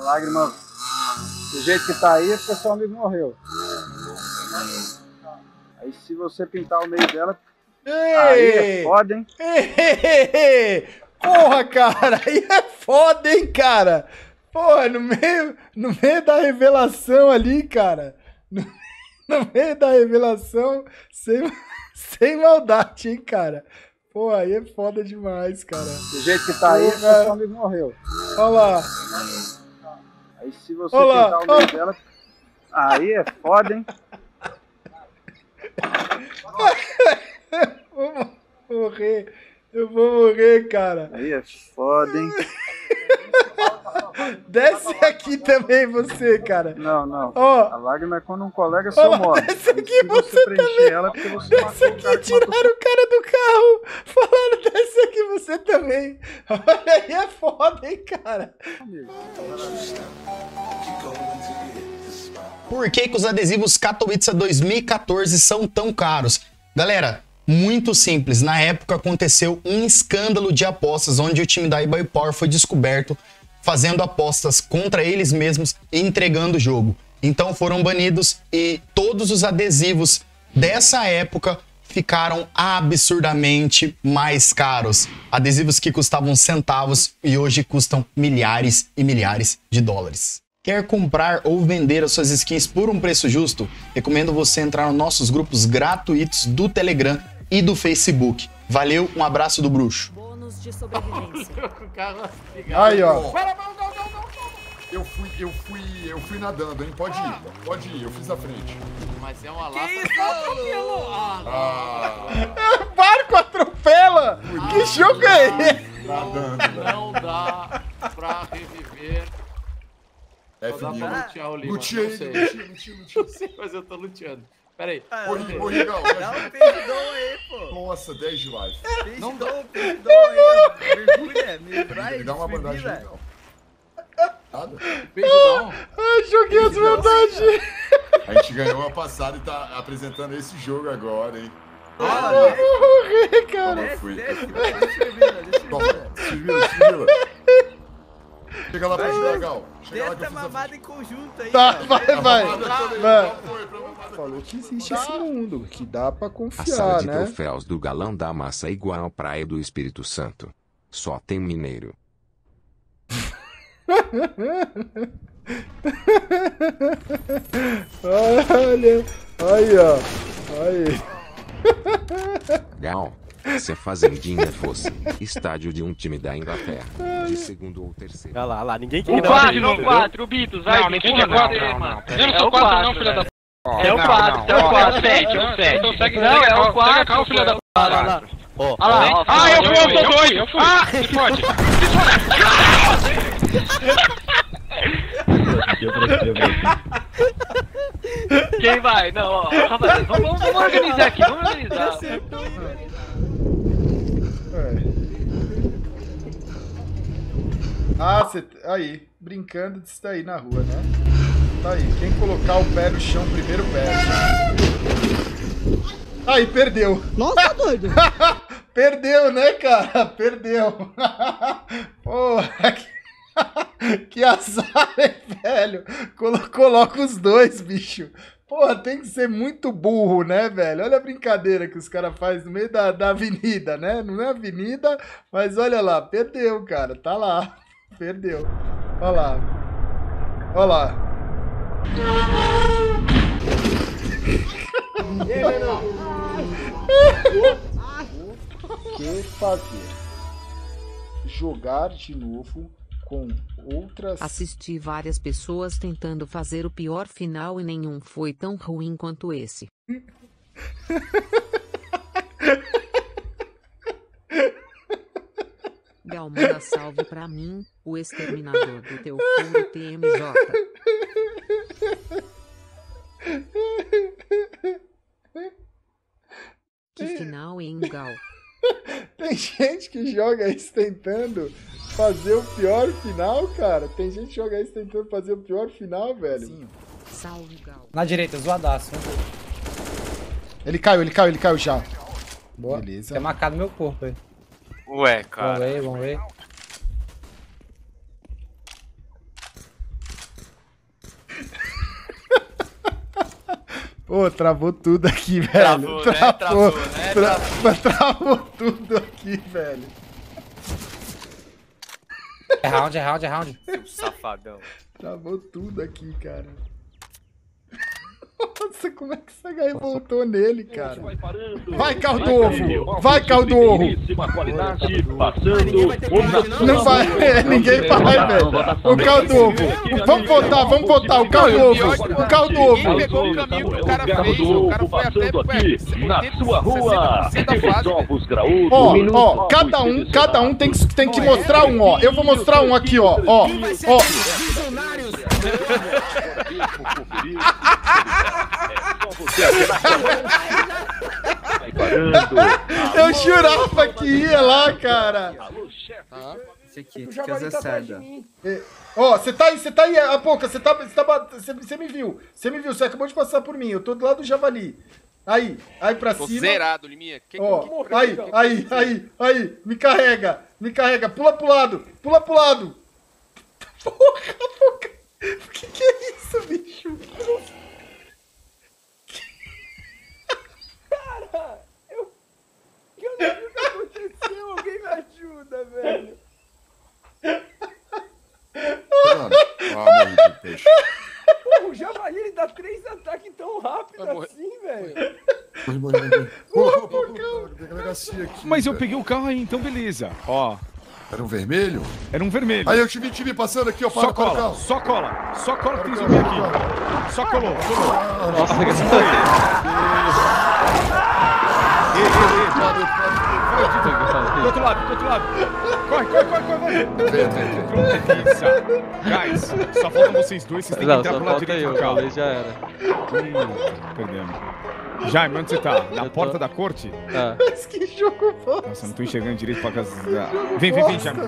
lágrima, do jeito que tá aí, é porque seu amigo morreu. Aí se você pintar o meio dela, aí é foda, hein? Porra, cara, aí é foda, hein, cara? Porra, no meio da revelação ali, cara. No meio da revelação, sem maldade, hein, cara? Pô, aí é foda demais, cara. Do jeito que tá aí, é porque seu amigo morreu. Olha lá. Aí se você pintar o meio dela, aí é foda, hein? Eu vou morrer, cara. Aí é foda, hein? Desce aqui também você, cara. Não. Ó. A lágrima é quando um colega seu morre. Desce aqui você também. Ela porque você desce aqui, tiraram o cara do carro. Falaram, desce aqui você também. Olha aí, é foda, hein, cara. Por que os adesivos Katowice 2014 são tão caros? Galera, muito simples. Na época aconteceu um escândalo de apostas onde o time da eBay Power foi descoberto fazendo apostas contra eles mesmos e entregando o jogo. Então foram banidos e todos os adesivos dessa época ficaram absurdamente mais caros. Adesivos que custavam centavos e hoje custam milhares e milhares de dólares. Quer comprar ou vender as suas skins por um preço justo? Recomendo você entrar nos nossos grupos gratuitos do Telegram e do Facebook. Valeu, um abraço do bruxo. Bônus de sobrevivência. Aí, ó. Não. Eu fui nadando, hein? Pode ir, eu fiz a frente. Mas é uma lata. Que isso, Barco atropela! Que jogo é esse? Nadando, Não dá pra reviver. É Só dá fininho. pra lutear o Lima. Luteei, Não sei. luteei. Não sei, mas eu tô luteando. Pera aí. Morri, Gal. Dá um perdão aí, pô. Nossa, 10 de life. Perdão aí. Mergulha, Me dá uma bandagem, Gal. Nada. Beijão. Ai, joguei as vantagens. A gente ganhou a passada e tá apresentando esse jogo agora, hein? Eu vou morrer, cara. Eu fui. Deixa eu ver. Toma, se vira. Chega lá pra ajudar, Gal. Chega lá que eu Desce a fiz a mamada em conjunto aí. Tá, cara. vai. Vai. Falou que existe esse mundo, que dá pra A sala confiar, de né? troféus do Galão da Massa é igual à Praia do Espírito Santo. Só tem mineiro. Olha, aí, ó. Aí. Gal, se a Fazendinha fosse estádio de um time da Inglaterra, de segundo ou terceiro. Olha lá, ninguém quer O 4, o Beatles, vai, não quem é 4? Eu não sou 4 não, filha da p***. É o 4, é o 4, 7, é o 7. Não, é o 4, filha da p***. Olha lá. Olha lá. Ah, eu sou 2. Ah, se fode. Quem vai? Não, ó, rapaziada, vamos organizar aqui, vamos organizar. Ah, você... Aí, brincando disso daí na rua, né? Tá aí, quem colocar o pé no chão primeiro perde. Aí, perdeu. Nossa, doido. Perdeu, né, cara? Perdeu. Porra, que azar, hein, velho? Coloca os dois, bicho. Porra, tem que ser muito burro, né, velho? Olha a brincadeira que os caras fazem no meio da avenida, né? Não é avenida, mas olha lá, perdeu, cara. Tá lá. Perdeu. Olha lá. Olha lá. E aí, menino? O que fazer? Jogar de novo com outras... Assisti várias pessoas tentando fazer o pior final e nenhum foi tão ruim quanto esse. Gal, manda salve pra mim, o exterminador do teu furo TMJ. Que final, hein, Gal? Tem gente que joga isso tentando fazer o pior final, cara. Tem gente que joga isso tentando fazer o pior final, velho. Sim. Salve, Gal. Na direita, zoadaço. Ele caiu já. Boa. Beleza. Tem marcado meu corpo aí. Ué, cara. Vamos ver. Ô, travou tudo aqui, velho. Travou tudo aqui, velho. É round, é round, é round. Seu safadão. Travou tudo aqui, cara. Nossa, como é que essa guy voltou nele, cara? Vai, carro do ovo! Vai, carro do ovo! Não vai, ninguém vai, velho. O carro do ovo. Vamos votar, o carro do ovo. O carro do ovo. Ele pegou o caminho que o cara fez, o cara foi até na sua rua. Ó, cada um tem que mostrar um, ó. Eu vou mostrar um aqui, ó. Ó. Eu jurava que ia lá, cara. Esse aqui, que é Zé. Ó, você tá aí, a pouco, você me viu, você acabou de passar por mim, eu tô do lado do javali. Aí pra cima. Zerado, Liminha. Ó, aí, me carrega, pula pro lado. Porra, o que é isso, bicho? Cara, eu não vi o que aconteceu, alguém me ajuda, velho. Morri de peixe. Porra, o javali ele dá 3 ataques tão rápido assim, velho. Mas eu peguei o carro aí, então beleza. Ó. Era um vermelho? Era um vermelho. Aí eu te vi passando aqui, ó. Só cola que tem zumbi aqui. Só colou. Nossa, que Do outro lado. Corre, vai. Guys, só faltam vocês dois, vocês têm que entrar pro lado direito do carro. Já era. Perdemos. Jaime, onde você tá? Na porta da corte? Mas que jogo bom. Nossa, não tô enxergando direito pra casa. Vem, Jaime.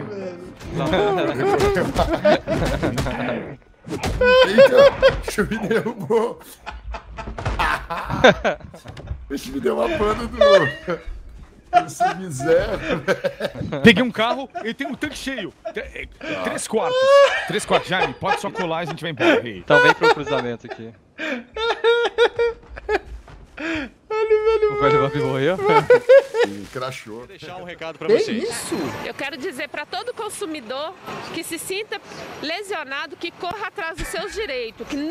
Eita, o bicho me derrubou. O bicho me deu uma pano esse miséria. Peguei um carro e tem um tanque cheio. 3 quartos. 3 quartos. Jaime, pode só colar e a gente vai embora. Então vem pro cruzamento aqui. O velho Bob morreu? Crashou. Vou deixar um recado pra vocês. Isso? Eu quero dizer para todo consumidor que se sinta lesionado, que corra atrás dos seus direitos, que não...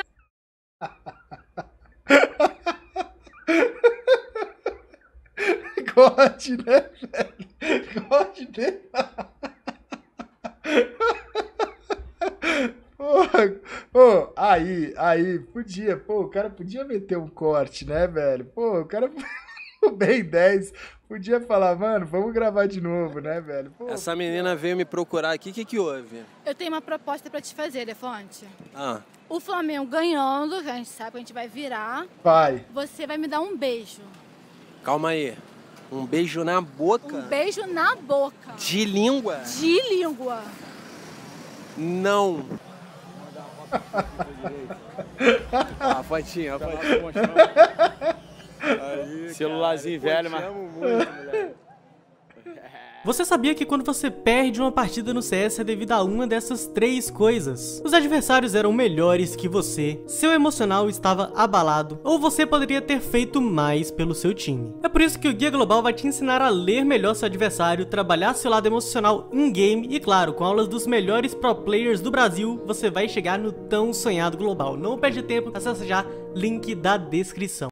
God, né, velho? God, né? Pô, aí, podia, pô, o cara podia meter um corte, né, velho? Pô, o cara, o Ben 10, podia falar, mano, vamos gravar de novo, né, velho? Pô, essa menina veio me procurar aqui, o que houve? Eu tenho uma proposta pra te fazer, Defante. O Flamengo ganhando, a gente sabe que a gente vai virar. Vai. Você vai me dar um beijo. Calma aí. Um beijo na boca? Um beijo na boca. De língua? De língua. Não. A fotinha. Celularzinho velho, mas... Você sabia que quando você perde uma partida no CS é devido a uma dessas 3 coisas? Os adversários eram melhores que você, seu emocional estava abalado, ou você poderia ter feito mais pelo seu time. É por isso que o Guia Global vai te ensinar a ler melhor seu adversário, trabalhar seu lado emocional in-game e, claro, com aulas dos melhores pro players do Brasil, você vai chegar no tão sonhado global. Não perde tempo, acessa já, link da descrição.